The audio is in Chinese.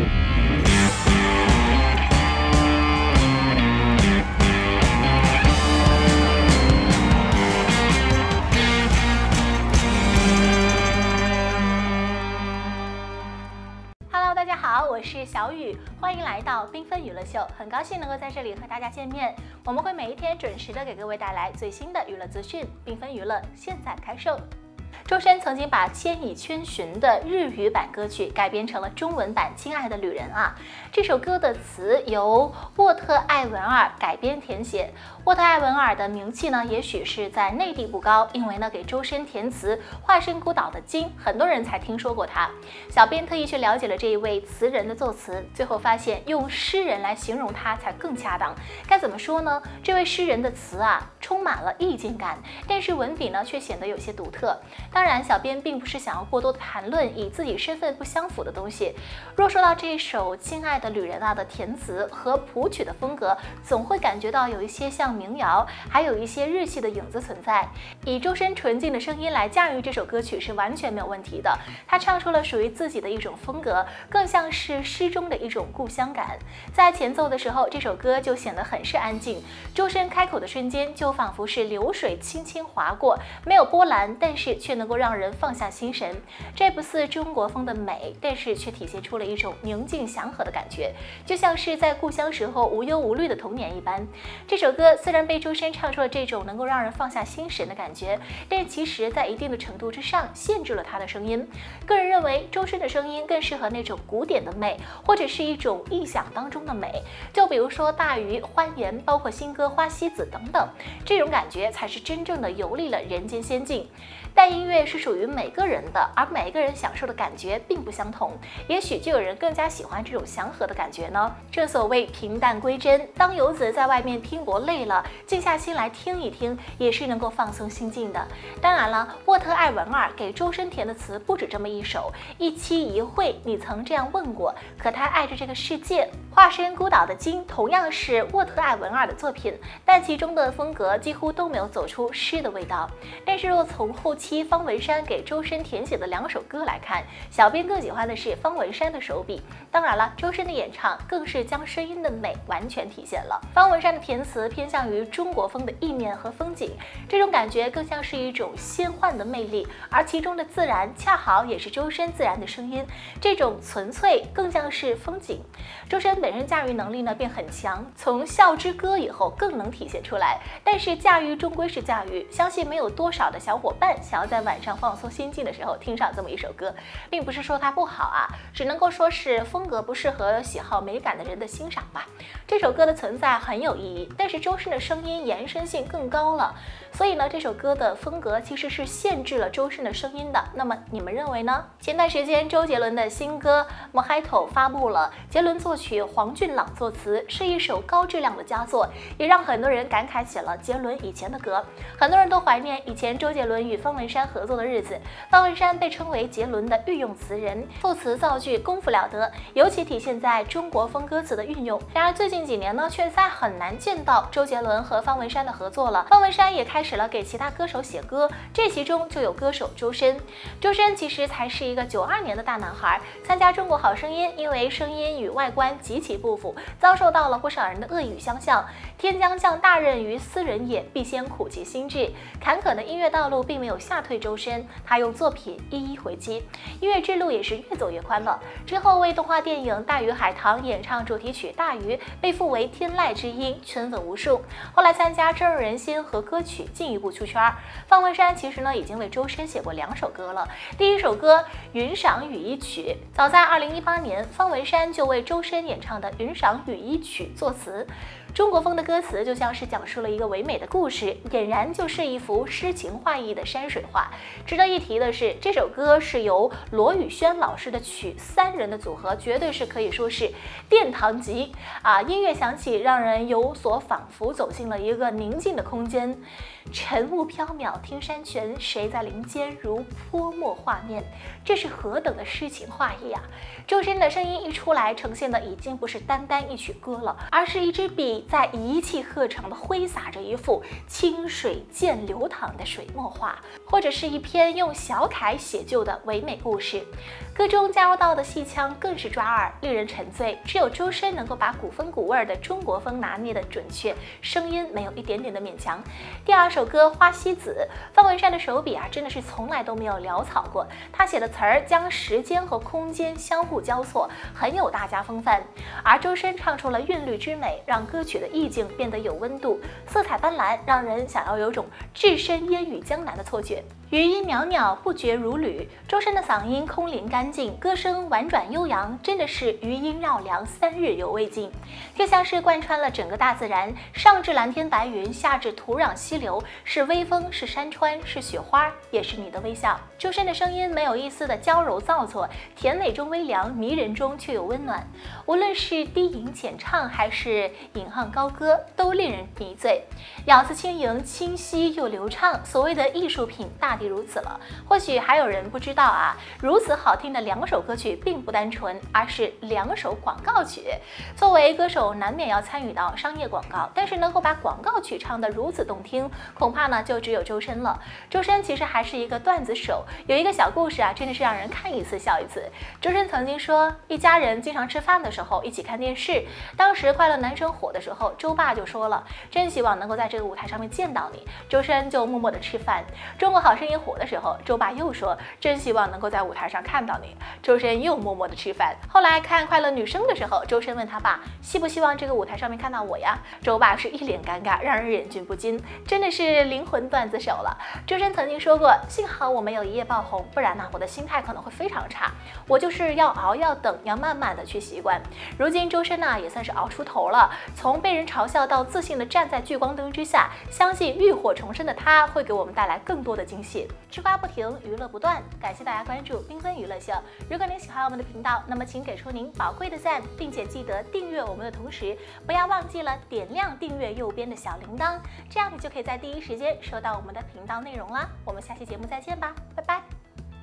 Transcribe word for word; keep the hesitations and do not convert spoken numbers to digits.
大家好，我是小雨，欢迎来到缤纷娱乐秀，很高兴能够在这里和大家见面。我们会每一天准时的给各位带来最新的娱乐资讯，缤纷娱乐现在开售。周深曾经把《千与千寻》的日语版歌曲改编成了中文版《亲爱的旅人》啊。这首歌的词由沃特·艾文尔改编填写。沃特·艾文尔的名气呢，也许是在内地不高，因为呢给周深填词《化身孤岛的鲸》，很多人才听说过他。小编特意去了解了这一位词人的作词，最后发现用诗人来形容他才更恰当。该怎么说呢？这位诗人的词啊，充满了意境感，但是文笔呢却显得有些独特。当然，小编并不是想要过多的谈论与自己身份不相符的东西。若说到这首《亲爱的旅人》啊的填词和谱曲的风格，总会感觉到有一些像民谣，还有一些日系的影子存在。以周深纯净的声音来驾驭这首歌曲是完全没有问题的。他唱出了属于自己的一种风格，更像是诗中的一种故乡感。在前奏的时候，这首歌就显得很是安静。周深开口的瞬间，就仿佛是流水轻轻划过，没有波澜，但是却能够让人放下心神。这不似中国风的美，但是却体现出了一种宁静祥和的感觉，就像是在故乡时候无忧无虑的童年一般。这首歌虽然被周深唱出了这种能够让人放下心神的感觉，但其实在一定的程度之上限制了他的声音。个人认为，周深的声音更适合那种古典的美，或者是一种臆想当中的美。就比如说大鱼、欢颜，包括新歌《花西子》等等，这种感觉才是真正的游历了人间仙境。但音乐是属于每个人的，而每个人享受的感觉并不相同，也许就有人更加喜欢这种祥和的感觉呢。正所谓平淡归真，当游子在外面拼搏累了，静下心来听一听，也是能够放松心境的。当然了，沃特·艾文尔给周深填的词不止这么一首，一期一会，你曾这样问过，可他爱着这个世界。化身孤岛的鲸同样是沃特·艾文尔的作品，但其中的风格几乎都没有走出诗的味道。但是若从后期方文山给周深填写的两首歌来看，小编更喜欢的是方文山的手笔。当然了，周深的演唱更是将声音的美完全体现了。方文山的填词偏向于中国风的意面和风景，这种感觉更像是一种仙幻的魅力，而其中的自然恰好也是周深自然的声音，这种纯粹更像是风景。周深本身驾驭能力呢便很强，从《笑之歌》以后更能体现出来。但是驾驭终归是驾驭，相信没有多少的小伙伴想要在晚上放松心境的时候听上这么一首歌，并不是说它不好啊，只能够说是风格不适合喜好美感的人的欣赏吧。这首歌的存在很有意义，但是周深的声音延伸性更高了，所以呢，这首歌的风格其实是限制了周深的声音的。那么你们认为呢？前段时间周杰伦的新歌《Mojito》发布了，杰伦作曲，黄俊朗作词，是一首高质量的佳作，也让很多人感慨起了杰伦以前的歌。很多人都怀念以前周杰伦与方文山合作的日子。方文山被称为杰伦的御用词人，赋词造句功夫了得，尤其体现在中国风歌词的运用。然而最近几年呢，却再很难见到周杰伦和方文山的合作了。方文山也开始了给其他歌手写歌，这其中就有歌手周深。周深其实才是一个九二年的大男孩，参加中国好声音，因为声音与外观极其不符，遭受到了不少人的恶语相向。天将降大任于斯人也，必先苦其心志。坎坷的音乐道路并没有吓退周深，他用作品一一回击，音乐之路也是越走越宽了。之后为动画电影《大鱼海棠》演唱主题曲《大鱼》，被赋为天籁之音，圈粉无数。后来参加《正入人心》和歌曲进一步出圈。方文山其实呢已经为周深写过两首歌了，第一首歌《云赏雨衣曲》，早在二零一八年，方文山就为周深演唱的《云赏雨衣曲》作词。中国风的歌词就像是讲述了一个唯美的故事，俨然就是一幅诗情画意的山水画。值得一提的是，这首歌是由罗宇轩老师的曲，三人的组合绝对是可以说是殿堂级啊！音乐响起，让人有所仿佛走进了一个宁静的空间。晨雾缥缈听山泉，谁在林间如泼墨画面？这是何等的诗情画意啊！周深的声音一出来，呈现的已经不是单单一曲歌了，而是一支笔笔在一气呵成地挥洒着一幅清水渐流淌的水墨画，或者是一篇用小楷写就的唯美故事。歌中加入到的戏腔更是抓耳，令人沉醉。只有周深能够把古风古味的中国风拿捏得准确，声音没有一点点的勉强。第二首歌《花西子》，方文山的手笔啊，真的是从来都没有潦草过。他写的词儿将时间和空间相互交错，很有大家风范。而周深唱出了韵律之美，让歌曲的意境变得有温度，色彩斑斓，让人想要有种置身烟雨江南的错觉。余音袅袅，不绝如缕。周深的嗓音空灵干净，歌声婉转悠扬，真的是余音绕梁，三日犹未尽。就像是贯穿了整个大自然，上至蓝天白云，下至土壤溪流，是微风，是山川，是雪花，也是你的微笑。周深的声音没有一丝的娇柔造作，甜美中微凉，迷人中却有温暖。无论是低吟浅唱，还是引吭高歌，都令人迷醉。咬字轻盈，清晰又流畅。所谓的艺术品，大抵如此了。或许还有人不知道啊，如此好听的两首歌曲并不单纯，而是两首广告曲。作为歌手，难免要参与到商业广告，但是能够把广告曲唱得如此动听，恐怕呢就只有周深了。周深其实还是一个段子手，有一个小故事啊，真的是让人看一次笑一次。周深曾经说，一家人经常吃饭的时候一起看电视，当时《快乐男生》火的时候，周爸就说了，真希望能够在这个舞台上面见到你。周深就默默的吃饭。中国好声音火的时候，周爸又说，真希望能够在舞台上看到你。周深又默默的吃饭。后来看《快乐女生》的时候，周深问他爸，希不希望这个舞台上面看到我呀？周爸是一脸尴尬，让人忍俊不禁，真的是灵魂段子手了。周深曾经说过，幸好我没有一夜爆红，不然呢，我的心态可能会非常差。我就是要熬，要等，要慢慢的去习惯。如今周深呢，也算是熬出头了，从被人嘲笑到自信的站在聚光灯之下，相信浴火重生的他会给我们带来更多的惊喜。吃瓜不停，娱乐不断，感谢大家关注缤纷娱乐秀。如果您喜欢我们的频道，那么请给出您宝贵的赞，并且记得订阅我们的同时，不要忘记了点亮订阅右边的小铃铛，这样你就可以在第一时间收到我们的频道内容啦。我们下期节目再见吧，拜拜。